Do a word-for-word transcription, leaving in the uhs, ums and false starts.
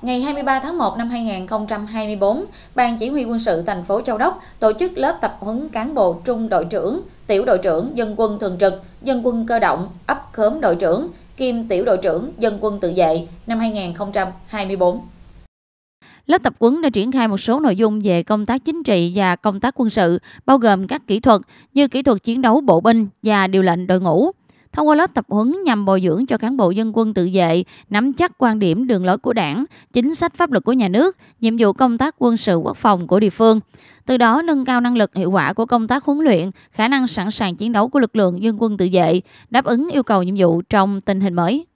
Ngày hai mươi ba tháng một năm hai nghìn không trăm hai mươi tư, Ban Chỉ huy quân sự thành phố Châu Đốc tổ chức lớp tập huấn cán bộ trung đội trưởng, tiểu đội trưởng dân quân thường trực, dân quân cơ động, ấp khóm đội trưởng, kiêm tiểu đội trưởng dân quân tự vệ năm hai nghìn không trăm hai mươi tư. Lớp tập huấn đã triển khai một số nội dung về công tác chính trị và công tác quân sự, bao gồm các kỹ thuật như kỹ thuật chiến đấu bộ binh và điều lệnh đội ngũ. Thông qua lớp tập huấn nhằm bồi dưỡng cho cán bộ dân quân tự vệ nắm chắc quan điểm đường lối của Đảng, chính sách pháp luật của nhà nước, nhiệm vụ công tác quân sự quốc phòng của địa phương. Từ đó nâng cao năng lực hiệu quả của công tác huấn luyện, khả năng sẵn sàng chiến đấu của lực lượng dân quân tự vệ, đáp ứng yêu cầu nhiệm vụ trong tình hình mới.